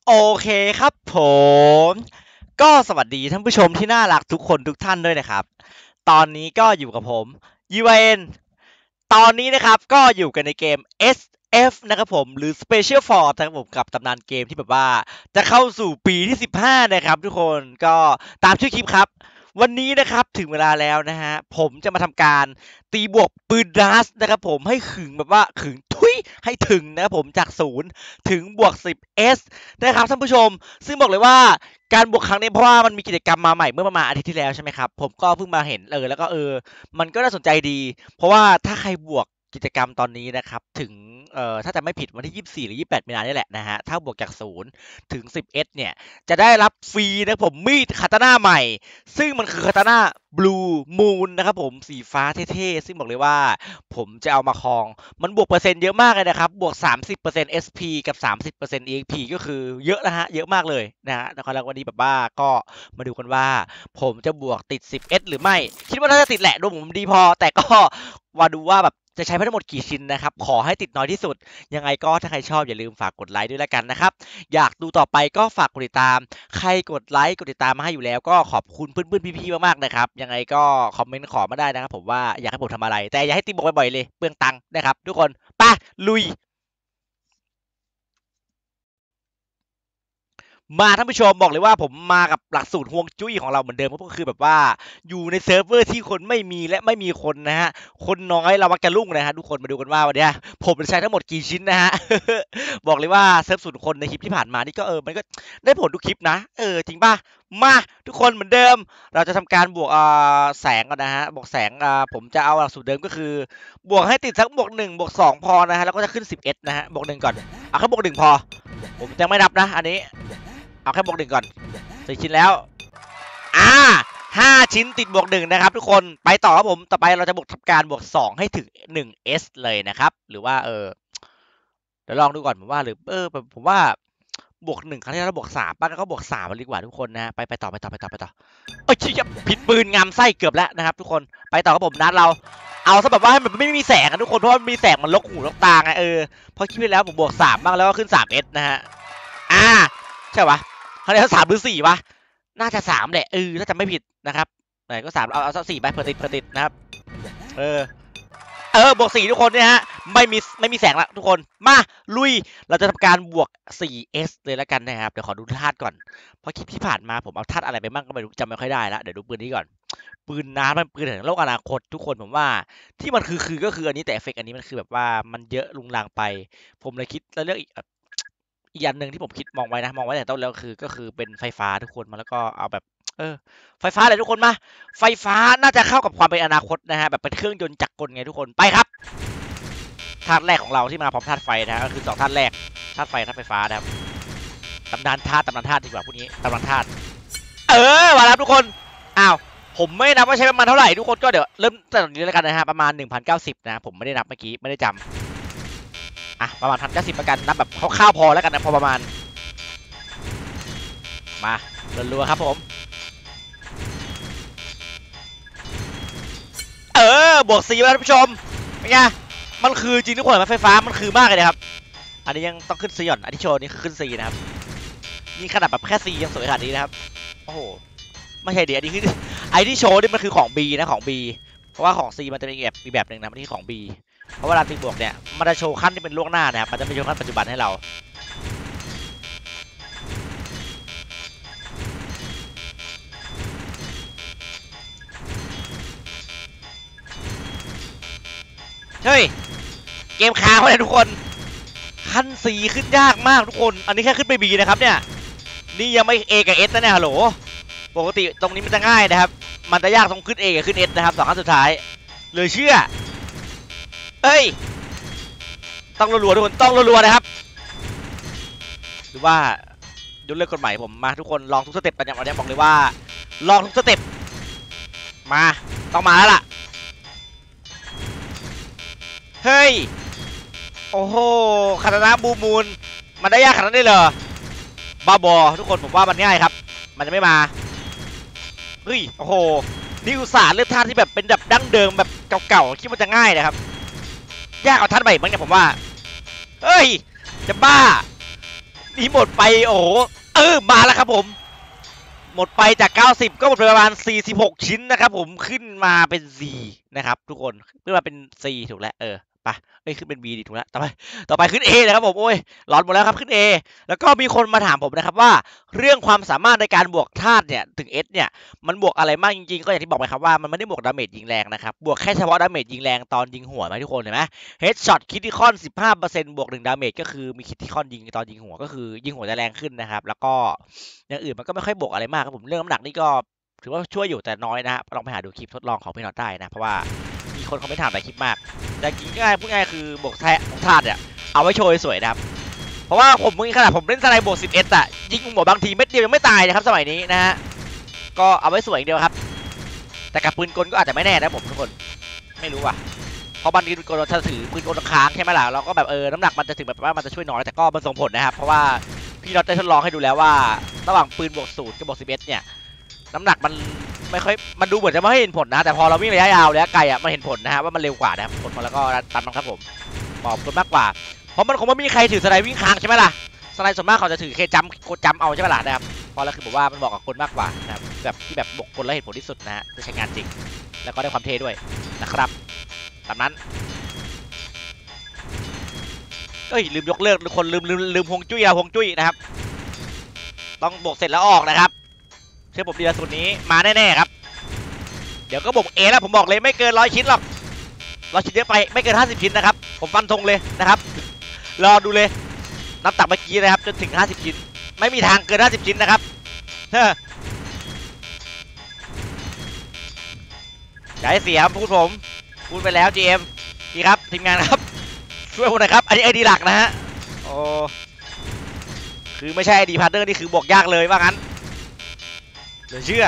โอเคครับผมก็สวัสดีท่านผู้ชมที่น่ารักทุกคนทุกท่านด้วยนะครับตอนนี้ก็อยู่กับผม UN ตอนนี้นะครับก็อยู่กันในเกม SF นะครับผมหรือ Special Force นะครับผมกับตำนานเกมที่แบบว่าจะเข้าสู่ปีที่15นะครับทุกคนก็ตามชื่อคลิปครับวันนี้นะครับถึงเวลาแล้วนะฮะผมจะมาทำการตีบวกปืนดาสนะครับผมให้ขึงแบบว่าขึงทุยให้ถึงนะครับผมจาก0ถึงบวก10S นะครับท่านผู้ชมซึ่งบอกเลยว่าการบวกครั้งนี้เพราะว่ามันมีกิจกรรมมาใหม่เมื่อประมาณอาทิตย์ที่แล้วใช่ไหมครับผมก็เพิ่งมาเห็นแล้วก็มันก็น่าสนใจดีเพราะว่าถ้าใครบวกกิจกรรมตอนนี้นะครับถึงถ้าจะไม่ผิดวันที่24หรือ28มีนาเนี่ยแหละนะฮะถ้าบวกจาก0ถึง10S เนี่ยจะได้รับฟรีนะผมมีดคาตาน่าใหม่ซึ่งมันคือคาตาน่าบลูมูนนะครับผมสีฟ้าเท่ๆซึ่งบอกเลยว่าผมจะเอามาครอง มันบวกเปอร์เซ็นต์เยอะมากเลยนะครับบวก30% SP กับ30% EXP ก็คือเยอะนะฮะเยอะมากเลยนะฮะแล้ววันนี้แบบว่าก็มาดูกันว่าผมจะบวกติด 10S หรือไม่คิดว่าน่าจะติดแหละดวงผมดีพอแต่ก็มาดูว่าแบบจะใช้ไปทั้งหมดกี่ชิ้นนะครับขอให้ติดน้อยที่สุดยังไงก็ถ้าใครชอบอย่าลืมฝากกดไลค์ด้วยแล้วกันนะครับอยากดูต่อไปก็ฝากกดติดตามใครกดไลค์กดติดตามมาให้อยู่แล้วก็ขอบคุณเพื่อนๆพี่ๆมากๆนะครับยังไงก็คอมเมนต์ขอมาได้นะครับผมว่าอยากให้ผมทำอะไรแต่อย่าให้ตีบอกบ่อยๆเลยเปลืองตังค์นะครับทุกคนไปลุย มาท่านผู้ชมบอกเลยว่าผมมากับหลักสูตรฮวงจุ้ยของเราเหมือนเดิมก็คือแบบว่าอยู่ในเซิร์ฟเวอร์ที่คนไม่มีและไม่มีคนนะฮะคนน้อยเรามักจะรุ่งนะฮะทุกคนมาดูกันว่าวันนี้ผมจะใช้ทั้งหมดกี่ชิ้นนะฮะบอกเลยว่าเซิร์ฟศูนย์คนในคลิปที่ผ่านมานี่ก็มันก็ได้ผลทุกคลิปนะจริงป่ะมาทุกคนเหมือนเดิมเราจะทำการบวกแสงก่อนนะฮะบวกแสงผมจะเอาหลักสูตรเดิมก็คือบวกให้ติดสักบวก1บวก2พอนะฮะแล้วก็จะขึ้น11นะฮะบวก1ก่อนเอาแค่บวก1พอผมยังไม่นับนะอันนี้ เอาแค่บวกหนึ่งก่อน4 ชิ้นแล้ว5 ชิ้นติดบวก1นะครับทุกคนไปต่อครับผมต่อไปเราจะบวกทำการบวก2ให้ถึง1S เลยนะครับหรือว่าเดี๋ยวลองดูก่อนผมว่าหรือผมว่าบวก1ครั้งที่แล้วบวก3ป้าก็บวก3มันดีกว่าทุกคนนะไปต่อเอ้ยผิดปืนงามไส้เกือบแล้วนะครับทุกคนไปต่อครับผมนัดเราเอาซะแบบว่าให้มันไม่มีแสงกันทุกคนเพราะว่ามีแสงมันลกหูลกตาไงเพราะคลิปที่แล้วผมบวก3บ้างแล้วก็ขึ้น 3S นะฮะใช่ปะเขาเรียกว่า3หรือ4วะน่าจะ3แหละถ้าจำไม่ผิดนะครับไหนก็3เอาสัก4ไปเผื่อติดนะครับเออบวก4ทุกคนเนี่ยฮะไม่มีแสงละทุกคนมาลุยเราจะทำการบวก 4S เลยแล้วกันนะครับเดี๋ยวขอดูธาตุก่อนเพราะคลิปที่ผ่านมาผมเอาธาตุอะไรไปบ้างก็ไม่รู้จำไม่ค่อยได้ละเดี๋ยวดูปืนนี้ก่อนปืนน้ำมันปืนแห่งโลกอนาคตทุกคนผมว่าที่มันคือก็คืออันนี้แต่เอฟเฟกต์อันนี้มันคือแบบว่ามันเยอะลุงลังไปผมเลยคิดแล้วเลือกอีกอันหนึ่งที่ผมคิดมองไว้แต่ต้นแล้วก็คือเป็นไฟฟ้าทุกคนมาแล้วก็เอาแบบไฟฟ้าเลยทุกคนมาไฟฟ้าน่าจะเข้ากับความเป็นอนาคตนะฮะแบบเป็นเครื่องยนต์จักรกลไงทุกคนไปครับธาตุแรกของเราที่มาพร้อมธาตุไฟนะก็คือ2ธาตุแรกธาตุไฟธาตุไฟฟ้านะครับตำนานธาตุดีกว่าพวกนี้ตำนานธาตุมาแล้วทุกคนอ้าวผมไม่นับว่าใช้ประมาณเท่าไหร่ทุกคนก็เดี๋ยวเริ่มแต่ตรงนี้แล้วกันนะฮะประมาณ1090นะผมไม่ได้นับเมื่อกี้ไม่ได้จำประมาณ1090ประกันนับแบบคร่าวๆพอแล้วกันนะพอประมาณมารัวๆครับผมบวก4แล้วท่านผู้ชมเป็นไงมันคือจริงทุกคนไฟฟ้ามันคือมากเลยนะครับอันนี้ยังต้องขึ้นซีก่อนอันที่โชว์นี่คือขึ้นซีนะครับนี่ขนาดแบบแค่ซียังสวยขนาดนี้นะครับโอ้โหไม่ใช่เดี๋ยวอันนี้คือไอที่โชว์นี่มันคือของ B นะของ B เพราะว่าของ C มันจะเป็นแบบหนึ่งนะมันที่ของ B เพราะเวลาตีบวกเนี่ยมันจะโชว์ขั้นที่เป็นล่วงหน้านะครับมันจะไม่โชว์ขั้นปัจจุบันให้เราเฮ้ยเกมค้างเลยทุกคนขั้น C ขึ้นยากมากทุกคนอันนี้แค่ขึ้นไป B นะครับเนี่ยนี่ยังไม่ A กับ S นะเนี่ยฮัลโหลปกติตรงนี้มันจะง่ายนะครับมันจะยากตรงขึ้น A กับขึ้น S นะครับ2ขั้นสุดท้ายเลยเชื่อต้องรัวๆทุกคนต้องรัวๆนะครับหรือว่ายกเลิกกฎหมายผมมาทุกคนลองทุกสเต็ปกันอย่างวันนี้บอกเลยว่าลองทุกสเต็ปมาต้องมาแล้วล่ะเฮ้ยโอ้โหคาตานะบูมูลมันได้ยากขนาดนั้นเลยเหรอบ้าบอทุกคนผมว่ามันง่ายครับมันจะไม่มาเฮ้ยโอ้โหนี่อุตส่าห์เลือกท่าที่แบบเป็นแบบดั้งเดิมแบบเก่าๆคิดว่าจะง่ายนะครับยากเอาท่าใหม่บ้างเนี่ยผมว่าเฮ้ยจะบ้านี่หมดไปโอ้โหมาแล้วครับผมหมดไปจาก90ก็หมดไปประมาณ46ชิ้นนะครับผมขึ้นมาเป็น Z นะครับทุกคนขึ้นมาเป็น C ถูกแล้วไปขึ้นเป็น B ดีถูกแล้วต่อไปขึ้น A นะครับผมโอ้ยหลอนหมดแล้วครับขึ้น A แล้วก็มีคนมาถามผมนะครับว่าเรื่องความสามารถในการบวกธาตุเนี่ยถึง S เนี่ยมันบวกอะไรมากจริงๆก็อย่างที่บอกไปครับว่ามันไม่ได้บวกดาเมจยิงแรงนะครับบวกแค่เฉพาะดาเมจยิงแรงตอนยิงหัวไหมทุกคนเห็นไหม Headshot Critical 15%บวก1ดาเมจก็คือมี Critical ยิงตอนยิงหัวก็คือยิงหัวจะแรงขึ้นนะครับแล้วก็อย่างอื่นมันก็ไม่ค่อยบวกอะไรมากครับผมเรื่องน้ำหนักนี่ก็ถือว่าช่วยอยู่แต่น้อยนะฮะลองไปหาดูคลิปทดลองของพี่น็อตได้นะเพราะว่ามีคนเขาไม่ถามหลายคลิปมากแต่จริงง่ายพูดง่ายคือบวกธาตุเนี่ยเอาไว้โชว์สวยนะครับเพราะว่าผมขนาดผมเล่นสไนบวก11อะยิงหัวบางทีเม็ดเดียวยังไม่ตายนะครับสมัยนี้นะฮะก็เอาไว้สวยอย่างเดียวครับแต่กับปืนกลก็อาจจะไม่แน่นะผมทุกคนไม่รู้ว่ะเพราะบางทีปืนกลเราจะถือปืนกลค้างใช่ไหมล่ะเราก็แบบน้ำหนักมันจะถึงแบบว่ามันจะช่วยน้อยแต่ก็มันส่งผลนะครับเพราะว่าพี่น็อตได้ทดลองให้ดูแล้วว่าระหว่างปืนบวก0กับบวก11เนี่ยน้ำหนักมันไม่ค่อยมันดูเหมือนจะไม่เห็นผลนะแต่พอเราวิ่งระยะยาวระยะไกลอ่ะมันเห็นผลนะฮะว่ามันเร็วกว่านะครับผลมาแล้วก็ตันมันครับผมบอกผลมากกว่าเพราะมันคงไม่มีใครถือสไนวิ่งค้างใช่ไหมล่ะสไนส่วนมากเขาจะถือเคจัมกดจัมเอาใช่ไหมล่ะนะครับพอแล้วคือบอกว่ามันบอกกับคนมากกว่านะครับแบบที่แบบบวกคนแล้วเห็นผลที่สุดนะฮะจะใช้งานจริงแล้วก็ได้ความเท่ด้วยนะครับตามนั้นลืมยกเลิกทุกคนลืมฮวงจุ้ยฮวงจุ้ยนะครับต้องบวกเสร็จแล้วออกนะครับเชื่อผมดีละสุดนี้มาแน่ๆครับเดี๋ยวก็บวกเอแล้วผมบอกเลยไม่เกิน100ชิ้นหรอก100ชิ้นเยอะไปไม่เกิน50ชิ้นนะครับผมฟันธงเลยนะครับรอดูเลยนับตักเมื่อกี้นะครับจนถึง50ชิ้นไม่มีทางเกิน50ชิ้นนะครับอย่าให้เสียพูดผมพูดไปแล้ว GM ดีครับทีมงานครับช่วยผมหน่อยครับอันนี้ไอดีหลักนะฮะโอ้คือไม่ใช่ไอดีพาร์ทเนอร์นี่คือบวกยากเลยว่างั้นเหลือเชื่อ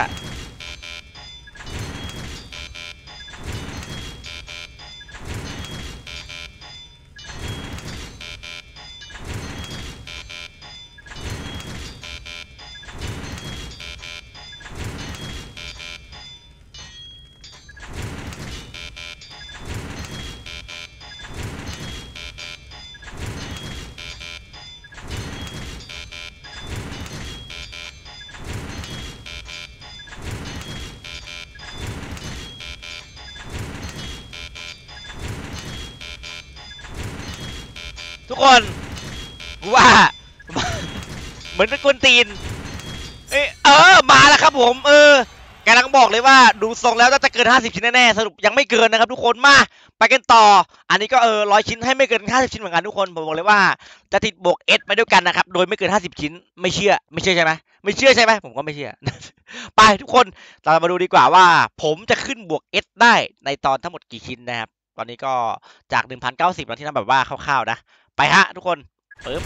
ทุกคนว่าเหมือนเป็นกวนตีนมาแล้วครับผมกำลังบอกเลยว่าดูทรงแล้วน่าจะเกิน50ชิ้นแน่ๆสรุปยังไม่เกินนะครับทุกคนมาไปกันต่ออันนี้ก็100ชิ้นให้ไม่เกิน50ชิ้นเหมือนกันทุกคนผมบอกเลยว่าจะติดบวก S ไปด้วยกันนะครับโดยไม่เกิน50ชิ้นไม่เชื่อใช่ไหมไม่เชื่อใช่ไหมผมก็ไม่เชื่อ ไปทุกคนเรามาดูดีกว่าว่าผมจะขึ้นบวก S ได้ในตอนทั้งหมดกี่ชิ้นนะครับตอนนี้ก็จาก 1090 แล้วที่นั่นแบบว่าคร่าวๆนะไปฮะทุกคนปึ๊บ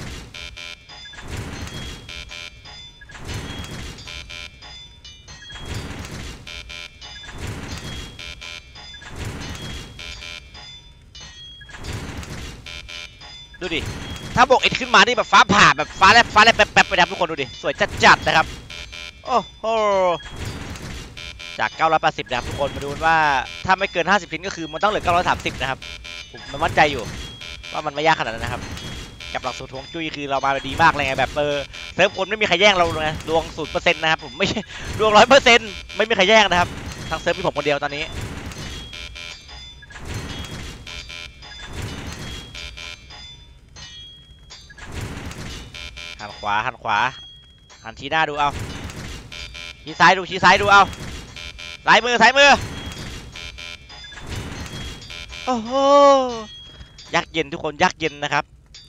ดูดิถ้าบวก S ขึ้นมานี่แบบฟ้าผ่าแบบฟ้าแลบแป๊บๆไปนะครับทุกคนดูดิสวยจัดๆนะครับโอ้โหจาก980นะครับทุกคนมาดูว่าถ้าไม่เกิน50ชิ้นก็คือมันต้องเหลือ930นะครับผมมั่นใจอยู่ว่ามันไม่ยากขนาดนั้นนะครับกับหลักสูตรฮวงจุ้ยคือเรามาดีมากเลยไงแบบเซิร์ฟคนไม่มีใครแย่งเราเลยดวง0%นะครับผมไม่ใช่ดวง100%ไม่มีใครแย่งนะครับทางเซิร์ฟมีผมคนเดียวตอนนี้หันขวาหันชี้หน้าดูเอาชี้ซ้ายดูเอาซ้ายมือโอ้โหยักษ์เย็นทุกคนยักษ์เย็นนะครับ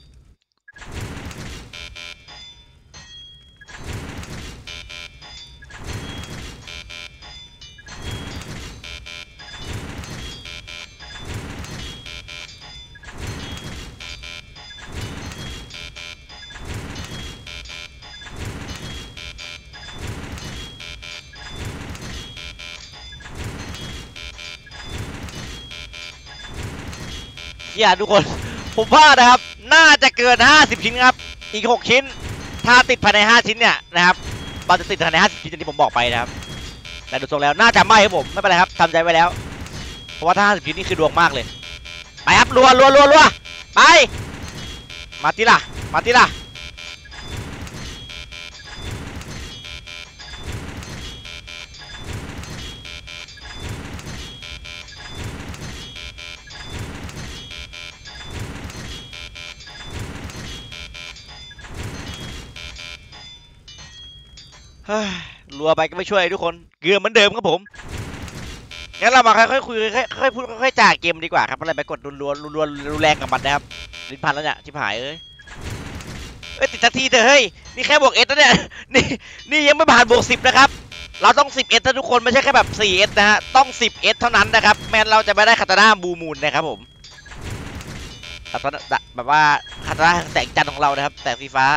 ทุกคนผมว่านะครับน่าจะเกิน50ชิ้นครับอีก6ชิ้นถ้าติดภายใน5ชิ้นเนี่ยนะครับเราจะติดภายใน50ชิ้นที่ผมบอกไปนะครับแต่ดูทรงแล้วน่าจะไม่ครับผมไม่เป็นไรครับทำใจไว้แล้วเพราะว่าถ้า50ชิ้นนี่คือดวงมากเลยไปครับรัวไปมาทีละเฮ้ยรัวไปก็ไม่ช่วยทุกคนเกลือเหมือนเดิมครับผมงั้นเรามาค่อยๆคุยค่อยๆพูดค่อยๆจ่าเกมดีกว่าครับอะไรไปกดรัวๆรัวๆรุนแรงกับมันนะครับลิ้นพันแล้วเนี่ยชิบหายเอ้ยติดสักทีเถอะเฮ้ยนี่แค่บวกเอสนะเนี่ยนี่ยังไม่ผ่านบวก10นะครับเราต้อง10เอสนะทุกคนไม่ใช่แค่แบบ4เอสนะฮะต้อง10เอสเท่านั้นนะครับแม้เราจะไม่ได้คาตาน่าบูมูนนะครับผมแบบว่าคาตาน่าแสงจันทร์ของเรานะครับแสงสีฟ้า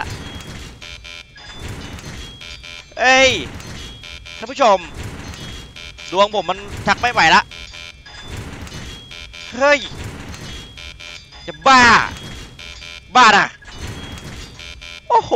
เอ้ยท่านผู้ชมดวงผมมันชักไม่ไหวละเฮ้ยจะบ้านะโอ้โห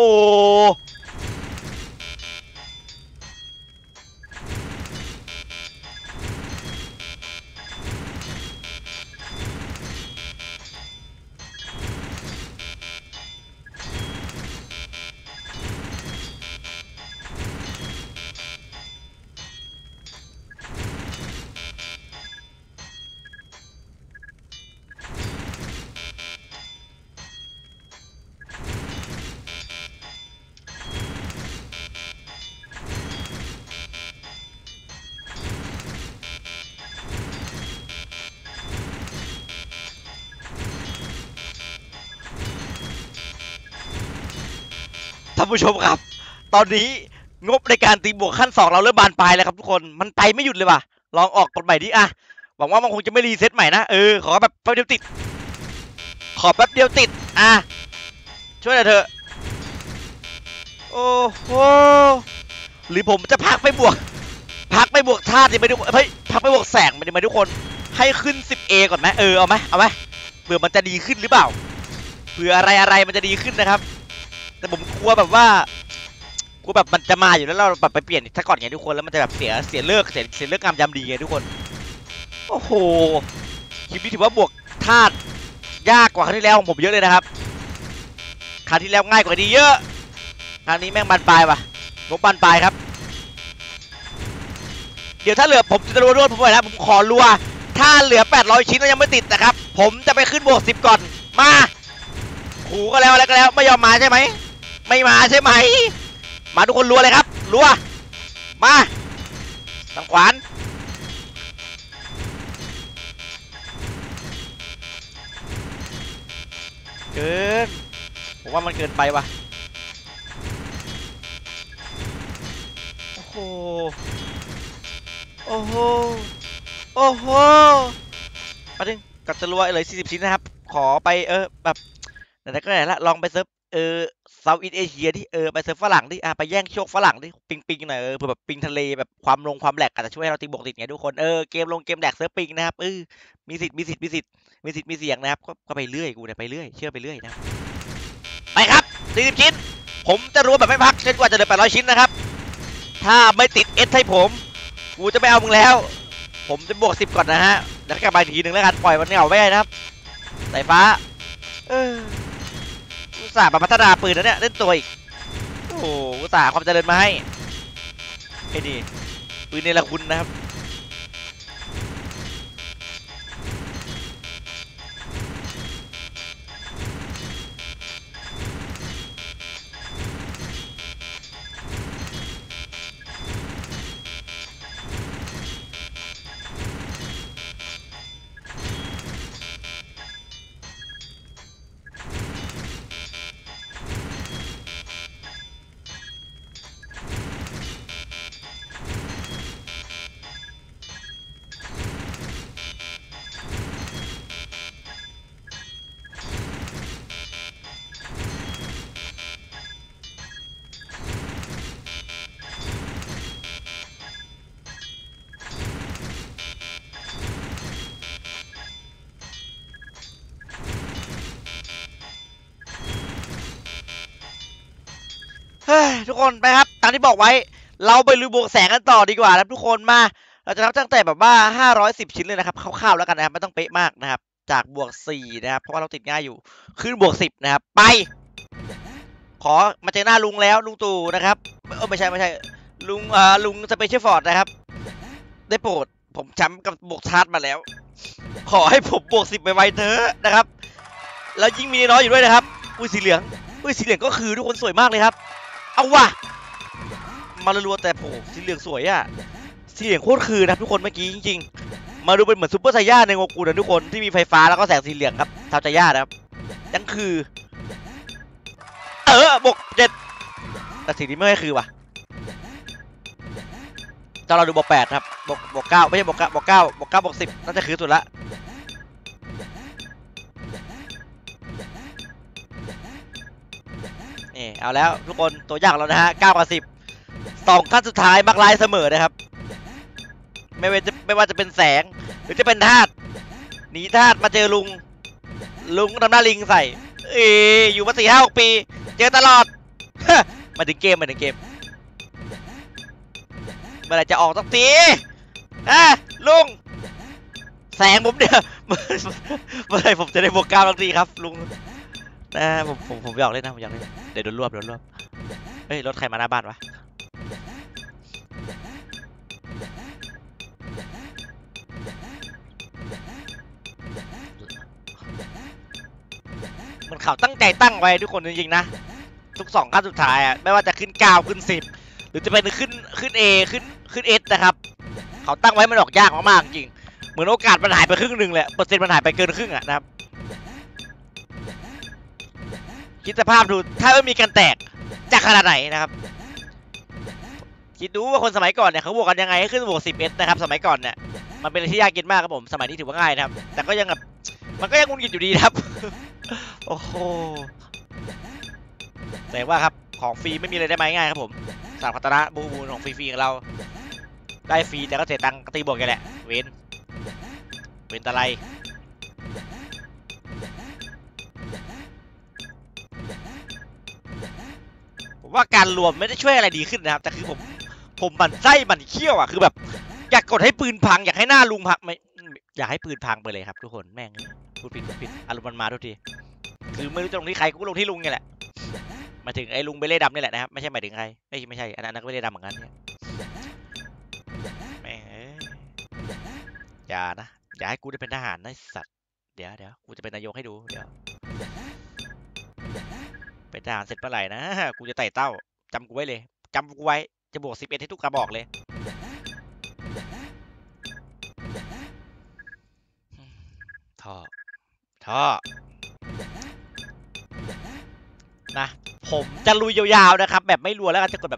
ท่านผู้ชมครับตอนนี้งบในการตีบวกขั้น2เราเริ่มบานปลายแล้วครับทุกคนมันไปไม่หยุดเลยว่ะลองออกกฎใหม่ดิอะหวังว่ามันคงจะไม่รีเซ็ตใหม่นะขอแบบแป๊บเดียวติดขอแป๊บเดียวติดอ่ะช่วยหน่อยเถอะโอ้โหหรือผมจะพักไปบวกธาตุดิไปดูเฮ้ยพักไปบวกแสงไปดิมาทุกคนให้ขึ้น 10A ก่อนไหมเอาไหมเผื่อมันจะดีขึ้นหรือเปล่าเผื่ออะไรมันจะดีขึ้นนะครับแต่ผมกลัวแบบว่ามันจะมาอยู่แล้วเราแบบไปเปลี่ยนถ้าก่อนไงทุกคนแล้วมันจะแบบเสียเลิกงามยามดีไงทุกคนโอ้โหคลิปนี้ถือว่าบวกธาตุยากกว่าครั้งที่แล้วของผมเยอะเลยนะครับครั้งที่แล้วง่ายกว่านี้เยอะครั้งนี้แม่งบานปลายว่ะงบบานปลายครับเดี๋ยวถ้าเหลือผมจะรัวผมไปนะผมขอรัวถ้าเหลือ800ชิ้นแล้วยังไม่ติดนะครับผมจะไปขึ้นบวก10ก่อนมาขู่ก็แล้วอะไรก็แล้วไม่ยอมมาใช่ไหมไม่มาใช่ไหมมาทุกคนรัวเลยครับรัวมาทางขวานเกินผมว่ามันเกินไปว่ะโอ้โหโอ้โหโอ้โหมาถึงกับจะรัวเลย40ชิ้นนะครับขอไปแบบไหนๆก็ไหนละลองไปเซิร์ฟเซาท์อีสเอเชียที่ไปเซิร์ฟฝรั่งที่ไปแย่งโชคฝรั่งที่ปิงหน่อยเผื่อแบบปิงทะเลแบบความแหลกอาจจะช่วยให้เราตีบวกติดไงทุกคนเกมแหลกเซิร์ฟปิงนะครับมีสิทธิ์มีเสียงนะครับก็ไปเรื่อยกูเนี่ยไปเรื่อยเชื่อไปเรื่อยนะไปครับ40ชิ้นผมจะรัวแบบไม่พักจนกว่าจะเหลือ800ชิ้นนะครับถ้าไม่ติดเอสให้ผมกูจะไม่เอามึงแล้วผมจะบวก10ก่อนนะฮะแล้วกลับมาทีหนึ่งแล้วกันปล่อยมันเหงาไม่ได้นะครับสายฟ้าอุตส่าห์มาพัฒนาปืนแล้วเนี่ยเล่นตัวอีกโอ้อุตส่าห์ความเจริญมาให้ไอ้นี่ปืนเนรคุณนะครับเฮ้ยทุกคนไปครับตามที่บอกไว้เราไปลุยบวกแสงกันต่อดีกว่าครับทุกคนมาเราจะนับตั้งแต่แบบว่า510ชิ้นเลยนะครับคร่าวๆแล้วกันนะครับไม่ต้องเป๊ะมากนะครับจากบวก4นะครับเพราะว่าเราติดง่ายอยู่ขึ้นบวก10นะครับไปขอมาเจอหน้าลุงแล้วลุงตู่นะครับไม่ใช่ลุงสเปเชียลฟอร์ดนะครับได้โปรดผมแชมป์กับบวกชาร์จมาแล้วขอให้ผมบวก10ไปไวเถอะนะครับแล้วยิ่งมีน้อยอยู่ด้วยนะครับอุ้ยสีเหลืองก็คือทุกคนสวยมากเลยครับเอาว่ะมารัวๆแต่โผสีเหลืองสวยอะสีเหลืองโคตรคือนะทุกคนเมื่อกี้จริงๆมาดูเป็นเหมือนซูเปอร์ไซย่าในโงกุนะทุกคนที่มีไฟฟ้าแล้วก็แสงสีเหลืองครับทาวไซย่านะครับยังคือบวก7แต่สีนี้ไม่ค่อยคือว่ะตอนเราดูบวก8ครับบวก9ไม่ใช่บวก9บวก9บวก9บวก10น่าจะคือสุดละนี่เอาแล้วทุกคนตัวอย่างเรานะฮะ9กับ10 2ขั้นสุดท้ายมักลายเสมอนะครับไม่ว่าจะเป็นแสงหรือจะเป็นธาตุหนีธาตุมาเจอลุงทำหน้าลิงใส่อยู่มา4-5-6 ปีเจอตลอดมาถึงเกมเมื่อไหร่จะออกสักทีลุงแสงผมเดี๋ยวเมื่อไหร่ผมจะได้บวก9สักทีครับลุงนะผมอยากเล่นนะผมอยากเล่นเดี๋ยวโดนรวบเฮ้ยรถใครมาหน้าบ้านวะมันเขาตั้งใจตั้งไว้ทุกคนจริงๆนะทุก2ขั้นสุดท้ายไม่ว่าจะขึ้น9ขึ้น10หรือจะเป็นขึ้น A ขึ้น S นะครับเขาตั้งไว้มันออกยากมากๆจริงเหมือนโอกาสมันหายไปครึ่งหนึ่งแหละเปอร์เซ็นต์มันหายไปเกินครึ่งนะครับคิดสภาพดูถ้าไม่มีการแตกจะขนาดไหนนะครับคิดดูว่าคนสมัยก่อนเนี่ยเขาบวกกันยังไงให้ขึ้นบวก10 S นะครับสมัยก่อนเนี่ยมันเป็นอะไรที่ยากกินมากครับผมสมัยนี้ถือว่าง่ายนะครับแต่ก็ยังแบบมันก็ยังงุนงิดอยู่ดีครับโอ้โหแต่ว่าครับของฟรีไม่มีอะไรได้ไหมง่ายครับผมสามพัฒนะบูของฟรีๆของเราได้ฟรีแต่ก็เสียตังค์ตีบวกกันแหละเว้นตะไลผมว่าการรวมไม่ได้ช่วยอะไรดีขึ้นนะครับแต่คือผมบั่นไส้บั่นเขี้ยวอ่ะคือแบบอยากกดให้ปืนพังอยากให้หน้าลุงพังไม่อยากให้ปืนพังไปเลยครับทุกคนแม่งพูดผิดอารมณ์มันมาทุกทีคือไม่รู้จะลงที่ใครกูลงที่ลุงนี่แหละมาถึงไอ้ลุงเบเล่ดำนี่แหละนะครับไม่ใช่หมายถึงใครไม่ใช่อันนั้นก็เบเล่ดำเหมือนกันแม่งอย่านะอย่าให้กูได้เป็นทหารนะสัตว์เดี๋ยวกูจะเป็นนายกให้ดูเดี๋ยวเป็นทหารเสร็จเมื่อไหร่นะกูจะไต่เต้าจำกูไว้เลยจำกูไว้จะบวก11ให้ทุกกระบอกเลยท่อนะผมจะลุยยาวๆนะครับแบบไม่รัวแล้วกันจะกดแบบ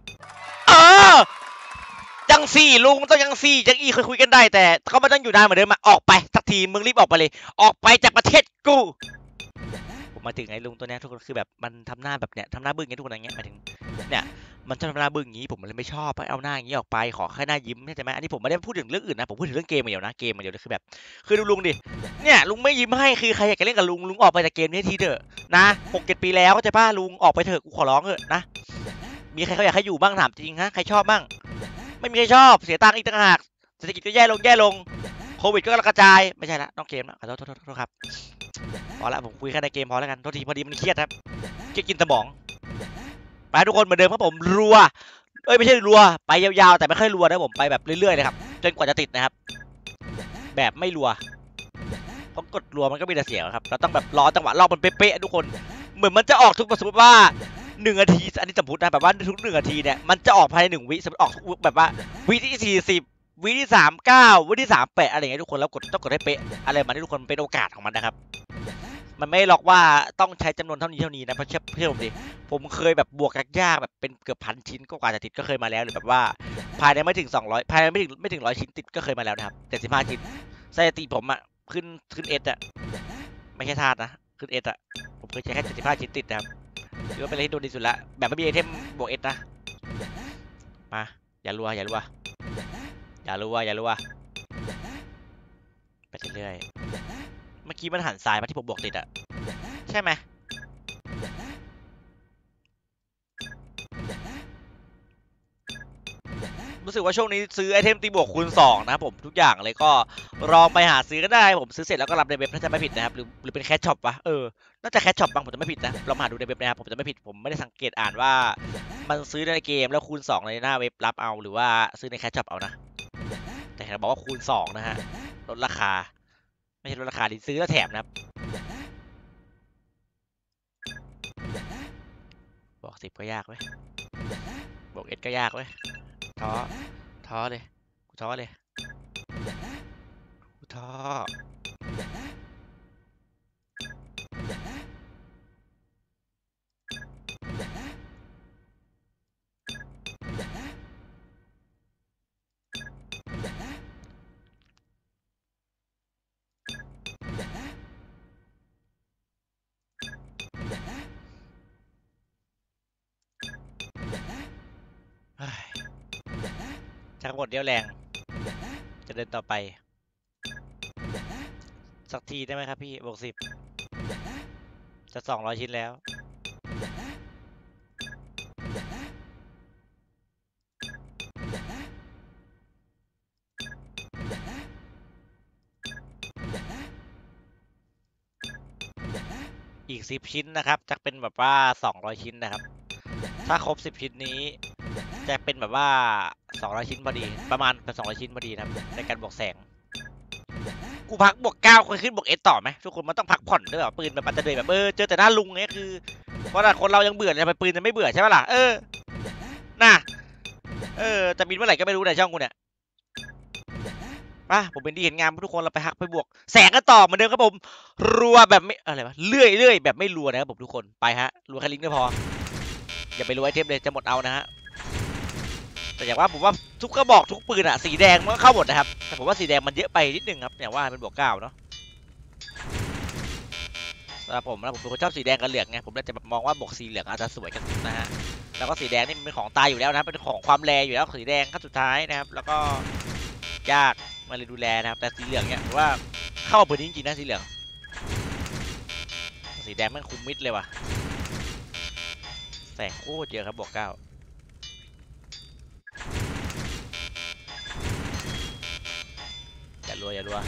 ยัง4ลุงต้องยัง4ยังคุยกันได้แต่เขาไม่ต้องอยู่นานเหมือนเดิมมาออกไปสักทีมึงรีบออกไปเลยออกไปจากประเทศกูผมมาถึงไอ้ลุงตัวนี้ทุกคนคือแบบมันทำหน้าแบบเนี้ยทำหน้าบึ้งอย่างทุกคนอย่างเงี้ยมาถึงเนี่ยมันทำหน้าบึ้งอย่างนี้ผมเลยไม่ชอบเอาหน้าอย่างนี้ออกไปขอแค่หน้ายิ้มใช่ไหมอันนี้ผมไม่ได้พูดถึงเรื่องอื่นนะผมพูดถึงเรื่องเกมอย่างเดียวนะเกมอย่างเดียวคือแบบคือดูลุงดิเนี่ยลุงไม่ยิ้มให้คือใครอยากจะเล่นกับลุงออกไปจากเกมนี้ทีเถอะนะ6-7 ปีแล้วเข้าใจป่ะลุงออกไปเถอะกูขอร้องเถอะนะมีใครเขาอยากให้อยู่บ้างถามจริงฮะใครชอบบ้างไม่มีใครชอบเสียตังค์อีกต่างหากเศรษฐกิจก็แย่ลงโควิดก็กระจายไม่ใช่ละน้องเกมนะขอโทษครับพอละผมคุยแค่ในเกมพอแล้วกันโทษทีพอดีมันเครียดครับเครียดกินสมองไปทุกคนเหมือนเดิมครับผมรัวไม่ใช่รัวไปยาวๆแต่ไม่ค่อยรัวนะผมไปแบบเรื่อยๆเลยครับจนกว่าจะติดนะครับแบบไม่รัวเพราะกดรัวมันก็มีแต่เสียงครับเราต้องแบบรอจังหวะรอบมันเป๊ะๆทุกคนเหมือนมันจะออกทุกสมมติว่า1 นาทีอันนี้สมมตินะแบบว่าทุก1 นาทีเนี่ยมันจะออกภายใน1 วิสมมติออกแบบว่าวิที่40วิที่39วิที่38อะไรอย่างเงี้ยทุกคนแล้วต้องกดให้เป๊ะอะไรมันทุกคนเป็นโอกาสของมันนะครับมันไม่หรอกว่าต้องใช้จำนวนเท่านี้นะเพราะเชื่อผมดิผมเคยแบบบวกยากๆแบบเป็นเกือบ1,000 ชิ้นก็กว่าจะติดก็เคยมาแล้วหรือแบบว่าภายในไม่ถึง200ภายในไม่ถึง100 ชิ้นติดก็เคยมาแล้วนะครับ75 ชิ้นสถิติผมอะขึ้นเอสอะไม่ใช่ธาตุนะขึ้นเอสอะผมเคยใช้แค่75 ชิ้นติดนะครับถือว่าเป็นอะไรที่โดนดีสุดละแบบไม่มีไอเทมบวกเอสนะมาอย่ารัวไปเรื่อยเมื่อกี้มันหันซ้ายมาที่ผมบวกติดอะใช่ไหมรู้สึกว่าช่วงนี้ซื้อไอเทมตีบวกคูณ2นะครับผมทุกอย่างเลยก็ลองไปหาซื้อก็ได้ผมซื้อเสร็จแล้วก็รับในเว็บถ้าจะไม่ผิดนะครับหรือเป็นแคชช็อปวะน่าจะแคชช็อปบ้างผมจะไม่ผิดนะลองหาดูในเว็บนะครับผมจะไม่ผิดผมไม่ได้สังเกตอ่านว่ามันซื้อในเกมแล้วคูณ2ในหน้าเว็บรับเอาหรือว่าซื้อในแคชช็อปเอานะแต่เขาบอกว่าคูณ2นะฮะลดราคาไม่ใช่ลดราคาดิซื้อแล้วแถมนะครับบวก10ก็ยากเว้ยบวกเอสก็ยากเว้ยท้อเลยกูท้อเลยกูท้อชักหมดเดียวแรงจะเดินต่อไปสักทีได้ไหมครับพี่บวก10จะ200ชิ้นแล้วอีก10ชิ้นนะครับจะเป็นแบบว่า200ชิ้นนะครับถ้าครบ10ชิ้นนี้จะเป็นแบบว่า200ชิ้นพอดีประมาณเป็น200ชิ้นพอดีนะครับในการบวกแสงกูพักบวก9คนขึ้นบวกเอสต่อไหมทุกคนมันต้องพักผ่อนด้วยเหรอปืนแบบมันจะเดือยแบบเจอแต่หน้าลุงเงี้ยคือเพราะคนเรายังเบื่อเลยทำไมปืนจะไม่เบื่อใช่ไหมล่ะน่ะจะบินเมื่อไหร่ก็ไม่รู้ในช่องกูเนี่ยผมเป็นที่เห็นงานทุกคนเราไปฮักไปบวกแสงกันต่อเหมือนเดิมครับผมรัวแบบไม่อะไรวะเรื่อยแบบไม่รัวนะครับผมทุกคนไปฮะรัวแค่ลิงก์ก็พออย่าไปรัวไอเทมเลยจะหมดเอานะฮะแต่อย่างว่าผมว่าทุกกระบอกทุกปืนอะสีแดงมันก็เข้าหมดนะครับแต่ผมว่าสีแดงมันเยอะไปนิดนึงครับอย่างว่าเป็นบวก9เนาะสำหรับผมนะผมเป็นคนชอบสีแดงกับเหลืองไงผมเลยจะแบบมองว่าบวกสีเหลืองอาจจะสวยกันนะฮะแล้วก็สีแดงนี่มันเป็นของตายอยู่แล้วนะเป็นของความแรงอยู่แล้วสีแดงขั้นสุดท้ายนะครับแล้วก็ยากมาเลยดูแลนะครับแต่สีเหลืองเนี่ยผมว่าเข้ามาปืนจริงๆนะสีเหลืองสีแดงมันคุมมิดเลยว่ะแสงโคตรเยอะครับบวก9อย่ารัว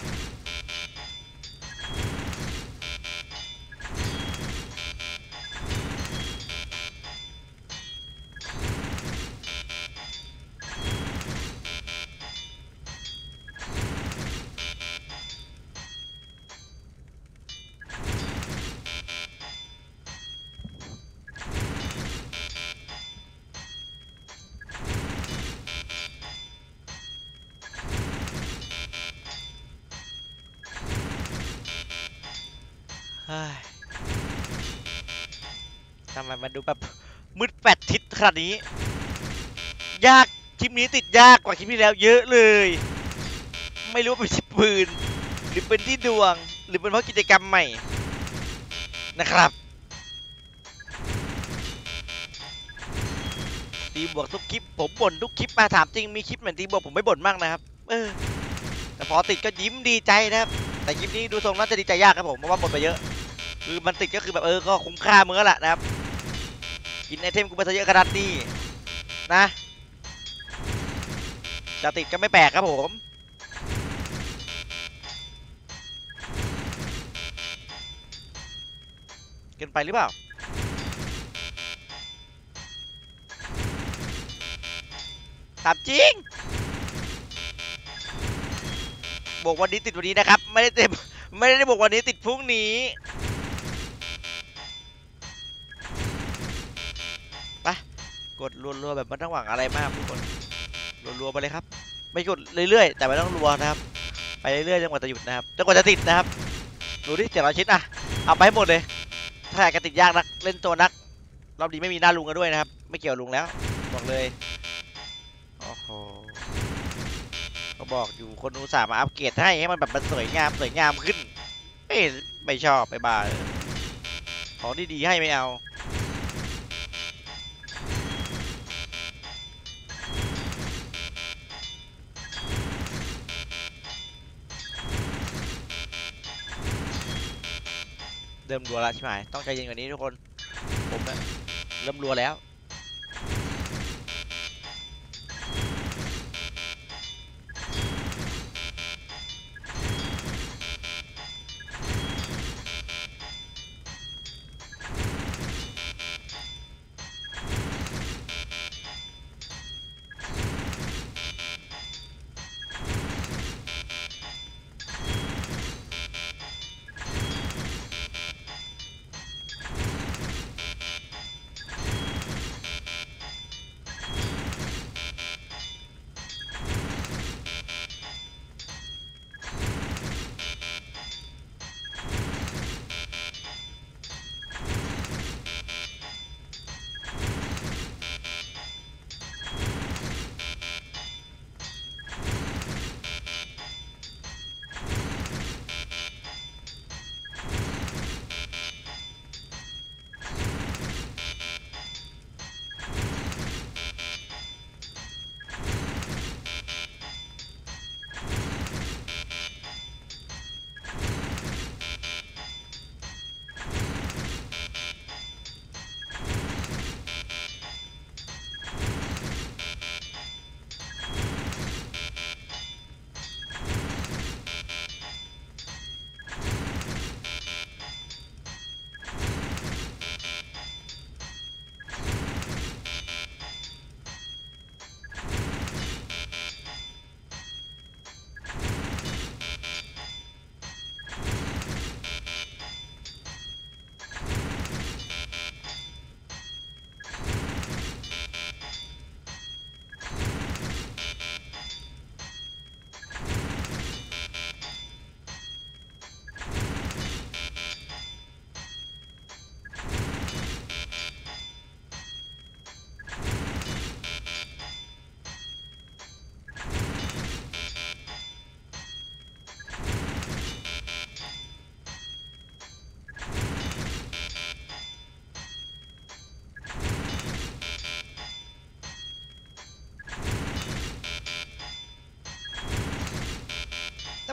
ทำไมมันดูแบบมืดแปดทิศขนาดนี้ยากคลิปนี้ติดยากกว่าคลิปที่แล้วเยอะเลยไม่รู้เป็นที่ปืนหรือเป็นที่ดวงหรือเป็นเพราะกิจกรรมใหม่นะครับตีบวกทุกคลิปผมบ่นทุกคลิปมาถามจริงมีคลิปเหมือนตีบวกผมไม่บ่นมากนะครับแต่พอติดก็ยิ้มดีใจนะครับแต่คลิปนี้ดูทรงน่าจะดีใจยากครับผมเพราะว่าบ่นไปเยอะคือมันติดก็คือแบบก็คุ้มค่ามึงแล้วแหละนะครับกินไอเทมกูไปซะเยอะขนาดนี้นะจะติดก็ไม่แปลกครับผมเกินไปหรือเปล่าถามจริงบวกวันนี้ติดวันนี้นะครับไม่ได้บวกวันนี้ติดพรุ่งนี้ไปกดรัวๆแบบไม่ต้องหวังอะไรมากทุกคนรัวๆไปเลยครับไม่กดเรื่อยๆแต่ไม่ต้องรัวนะครับไปเรื่อยๆจนกว่าจะหยุดนะครับจนกว่าจะติดนะครับดูดิ700ชิ้นเอาไปให้หมดเลยถ้าอยากจะติดยากนักเล่นตัวนักรอบนี้ไม่มีหน้าลุงกันด้วยนะครับไม่เกี่ยวลุงแล้วบอกเลยโอ้โหก็บอกอยู่คนอุตส่าห์มาอัปเกรดให้มันแบบมันสวยงามขึ้นไม่ชอบไปบ้าของดีๆให้ไม่เอาเริ่มรัวแล้วใช่ไหมต้องใจเย็นกว่านี้ทุกคนผมนะเริ่มรัวแล้ว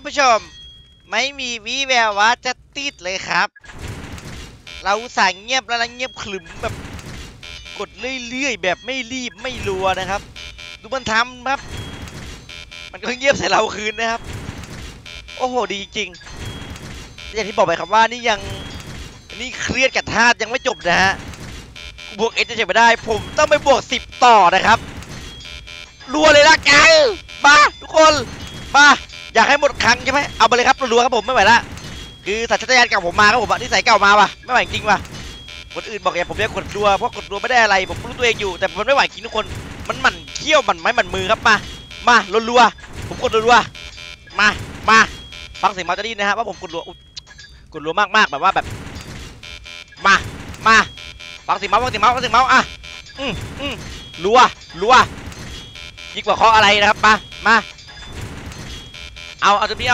ผู้ชมไม่มีวี่แววว่าจะติดเลยครับเราสั่งเงียบแล้วเงียบขรึมแบบกดเรื่อยๆแบบไม่รีบไม่รัวนะครับดูมันทำครับมันก็เงียบใส่เราคืนนะครับโอ้โหดีจริงอย่างที่บอกไปครับว่านี่เครียดกับธาตุยังไม่จบนะฮะบวกเอจะเฉยไม่ได้ผมต้องไปบวก10ต่อนะครับรัวเลยละกันมาทุกคนมาอยากให้หมดครั้งใช่ไหมเอาไปเลยครับรัวๆครับผมไม่ไหวละคือสัญชาตญาณเก่าผมมาครับผมนิสัยเก่ามาว่ะไม่ไหวจริงว่ะคนอื่นบอกอย่าผมจะกดรัวเพราะกดรัวไม่ได้อะไรผมรู้ตัวเองอยู่แต่มันไม่ไหวจริงทุกคนมันหมั่นเขี้ยวมันไม้มันมือครับมารัวๆผมกดรัวๆมาฟังเสียงมาจะได้ยินนะครับว่าผมกดรัวมากๆแบบว่าแบบมาฟังเสียงเมาส์อ่ะรัวยิ่งกว่าเคาะอะไรนะครับมาเอาตรงนี้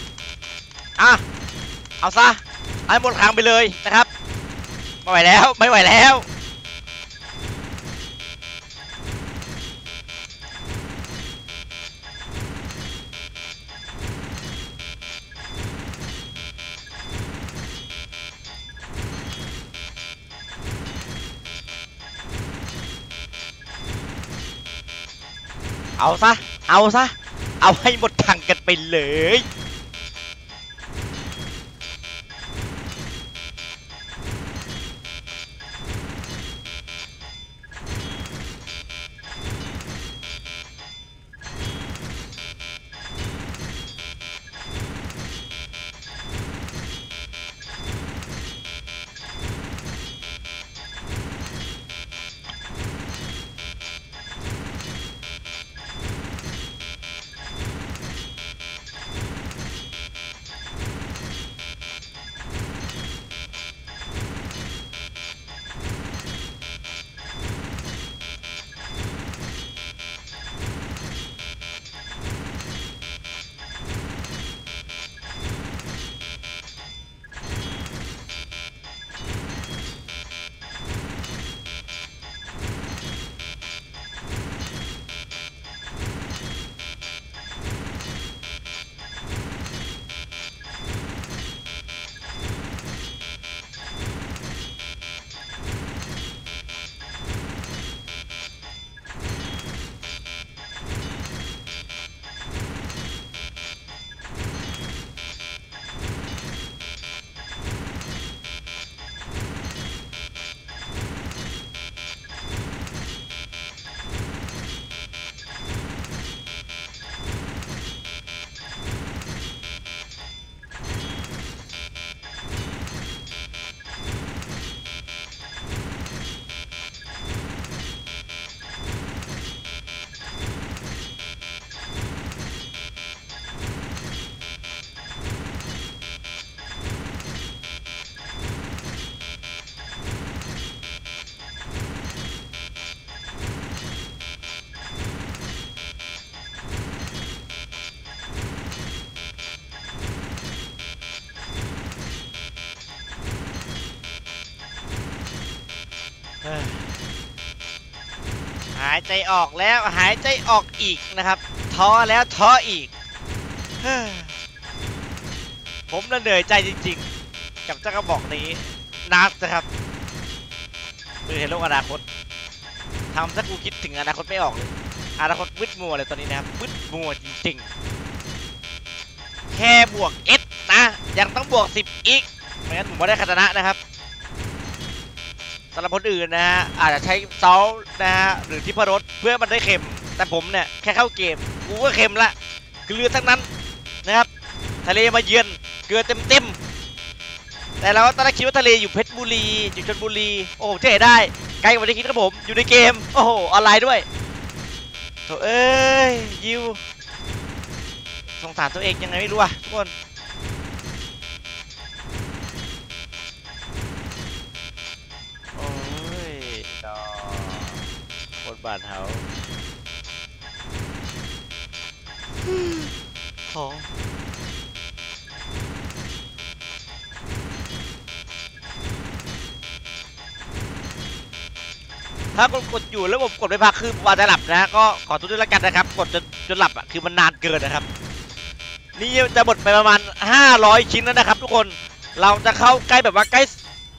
เอาซะให้หมดครั้งไปเลยนะครับไม่ไหวแล้วเอาซะเอาให้หมดถังกันไปเลยหายใจออกแล้วหายใจออกอีกนะครับท้อแล้วท้ออีกผมเหนื่อยใจจริงๆกับเจ้ากระบอกนี้นัดนะครับคือเห็นโลกอนาคตทำซะกูคิดถึงอนาคตไม่ออกเลยอนาคตมืดมัวเลยตอนนี้นะครับมืดมัวจริงๆแค่บวก S นะยังต้องบวก10อีกไม่งั้นผมไม่ได้คาตนะนะครับสำหรับคนอื่นนะฮะอาจจะใช้ซอสนะฮะหรือทิพรสเพื่อมันได้เค็มแต่ผมเนี่ยแค่เข้าเกมกูก็เค็มละเกลือทั้งนั้นนะครับทะเลมาเยือนเกลือเต็มแต่เราตอนแรกคิดว่าทะเลอยู่เพชรบุรีอยู่ชลบุรีโอ้โหเจ๊ได้ไกลกว่าที่คิดครับผมอยู่ในเกมโอ้โหออนไลน์ด้วยโถ่เอ้ยยิวสงสารตัวเองยังไงไม่รู้อะทุกคนบาดเท้าท้องถ้ากดอยู่แล้วผมกดไม่พักคือว่าจะหลับนะก็ขอโทษด้วยละกันนะครับกดจนหลับอ่ะคือมันนานเกินนะครับนี่จะหมดไปประมาณ500 ชิ้นแล้วนะครับทุกคนเราจะเข้าใกล้แบบว่าใกล้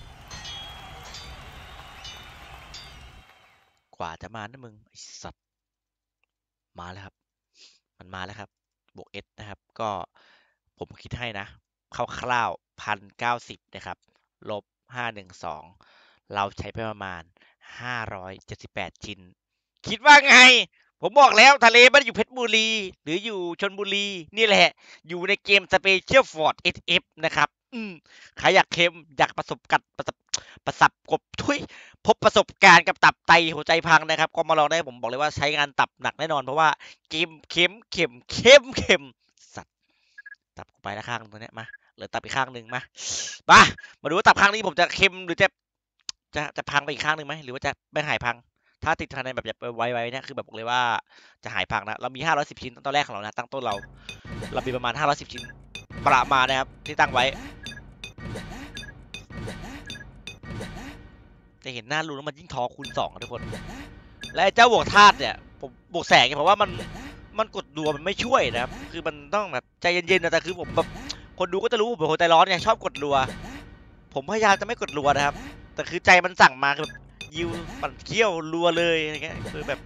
กว่าจะมานะมึงไอ้สัตว์มาแล้วครับมันมาแล้วครับบวกเอสนะครับก็ผมคิดให้นะคร่าวๆ1,090นะครับลบ512เราใช้ไปประมาณ578 ชิ้นคิดว่าไงผมบอกแล้วทะเลไม่ได้อยู่เพชรบุรีหรืออยู่ชลบุรีนี่แหละอยู่ในเกมสเปเชียลฟอร์ดเอสเอฟนะครับใครอยากเค็มอยากประสบการณ์ประสับกบทุยพบประสบการณ์กับตับไตหัวใจพังนะครับก็มาลองได้ผมบอกเลยว่าใช้งานตับหนักแน่นอนเพราะว่าเกมเข็มสัตว์ตับกูไปแล้วข้างตัวเนี้ยมาเหลือตับอีกข้างหนึ่งมาดูว่าตับข้างนี้ผมจะเค็มหรือจะพังไปอีกข้างหนึ่งไหมหรือว่าจะไม่หายพังถ้าติดคะแนนแบบจะไวๆเนี่ยคือแบบบอกเลยว่าจะหายพังนะเรามี510 ชิ้นตอนแรกของเรานะตั้งต้นเรามีประมาณ510 ชิ้นประมาณนะครับที่ตั้งไว้จะเห็นหน้ารูแล้วมันยิ่งท้อคูณ2ทุกคนและเจ้าบวกธาตุเนี่ยผมบวกแสงเพราะว่ามันกดดัวมันไม่ช่วยนะครับคือมันต้องแบบใจเย็นๆนะแต่คือผมแบบคนดูก็จะรู้ผมเป็นคนใจร้อนไงชอบกดรัวผมพยายามจะไม่กดรัวนะครับแต่คือใจมันสั่งมาคือแบบยิวปั่นเขี้ยวรัวเลยอะไรเงี้ยคือแบบ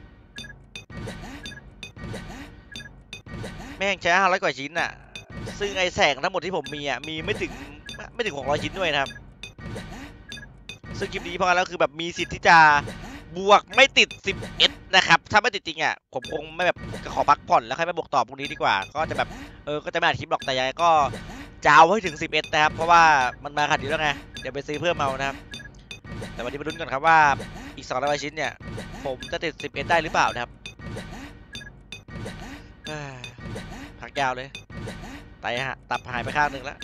แม่งใช้500 กว่าชิ้นอ่ะซึ่งไอแสงทั้งหมดที่ผมมีอ่ะมีไม่ถึง600 ชิ้นด้วยนะครับซึ่งคลิปนี้เพราะงั้นแล้วคือแบบมีสิทธิ์ที่จะบวกไม่ติด11นะครับถ้าไม่ติดจริงอ่ะผมคงไม่แบบขอพักผ่อนแล้วค่อยไปบวกต่อพรุ่งนี้ดีกว่าก็จะแบบก็จะไม่อัดคลิปหรอกแต่ยังไงก็จะเอาให้ถึง11นะครับเพราะว่ามันมาขัดอยู่แล้วไงเดี๋ยวไปซื้อเพิ่มเอานะครับแต่วันนี้มาลุ้นกันครับว่าอีก200 ชิ้นเนี่ยผมจะติด11ได้หรือเปล่านะครับพักยาวเลยไตฮะตับหายไปข้างหนึ่งแล้ว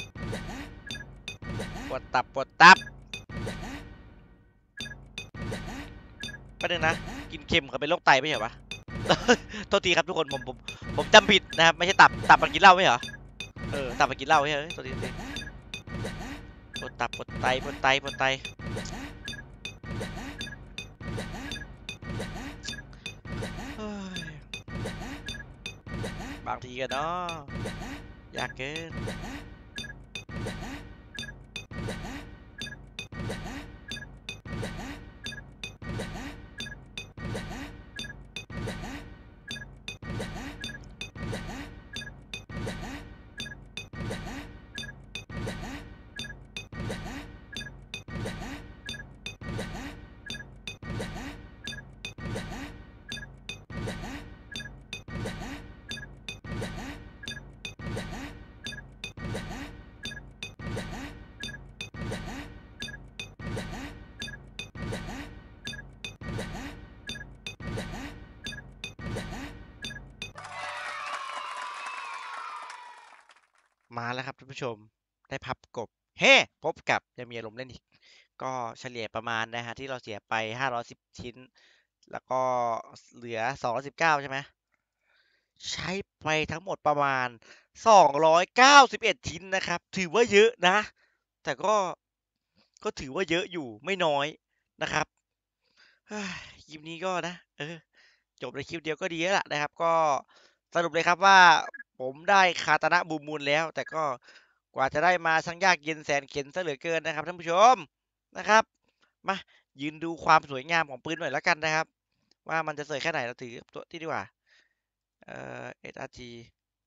ปวดตับประเด็นนะกินเค็มเขาเป็นโรคไตไม่ใช่ปะ โทษทีครับทุกคนผมจำผิดนะครับไม่ใช่ตับมันกินเหล้าไม่เหรอตับมันกินเหล้าไม่ใช่โทษทีปวดไตบางทีกันเนาะยากเกินมาแล้วครับท่านผู้ชมได้พับกบเฮ้พบกับยังมีอารมณ์เล่นอีกก็เฉลี่ยประมาณนะฮะที่เราเสียไป510 ชิ้นแล้วก็เหลือ219ใช่ไหมใช้ไปทั้งหมดประมาณ291ชิ้นนะครับถือว่าเยอะนะแต่ก็ถือว่าเยอะอยู่ไม่น้อยนะครับคลิปนี้ก็นะจบในคลิปเดียวก็ดีแล้วล่ะนะครับก็สรุปเลยครับว่าผมได้คาตานะบูมมูลแล้วแต่ก็กว่าจะได้มาช่างยากเย็นแสนเข็ญซะเหลือเกินนะครับท่านผู้ชมนะครับมายืนดูความสวยงามของปืนหน่อยแล้วกันนะครับว่ามันจะสวยแค่ไหนเราถือตัวที่ดีกว่าSRG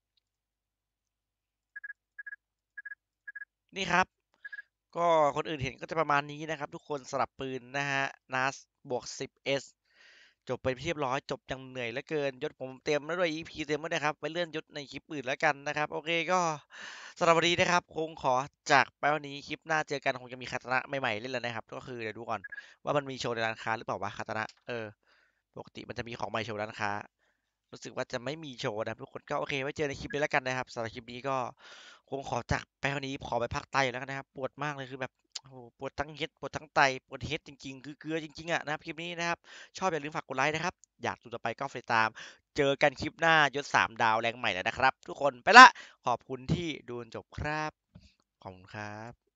นี่ครับก็คนอื่นเห็นก็จะประมาณนี้นะครับทุกคนสลับปืนนะฮะ NAS บวก 10S จบไปเรียบร้อยจบอย่างเหนื่อยเหลือเกินยศผมเต็มแล้วด้วย EP เต็มแล้วนะครับไปเลื่อนยศในคลิปอื่นแล้วกันนะครับโอเคก็สำหรับวันนี้นะครับคงขอจากไปวันนี้คลิปหน้าเจอกันคงจะมีคาตานะใหม่ๆเล่นแล้วนะครับก็คือเดี๋ยวดูก่อนว่ามันมีโชว์ในร้านค้าหรือเปล่าวะคาตานะปกติมันจะมีของใหม่โชว์ร้านค้ารู้สึกว่าจะไม่มีโชว์นะทุกคนก็โอเคไว้เจอในคลิปนี้แล้วกันนะครับสำหรับคลิปนี้ก็คงขอจากไปวันนี้ขอไปพักไตแล้วกันนะครับปวดมากเลยคือแบบโอ้โหปวดทั้งเฮดปวดทั้งไตปวดเฮดจริงๆคือเกลือจริงๆอะนะครับคลิปนี้นะครับ ชอบอย่าลืมฝากกดไลค์นะครับ อยากดูต่อไปก็ติดตาม เจอกันคลิปหน้ายศ3 ดาวแรงใหม่แล้วนะครับ ทุกคนไปละ ขอบคุณที่ดูจนจบครับ ขอบคุณครับ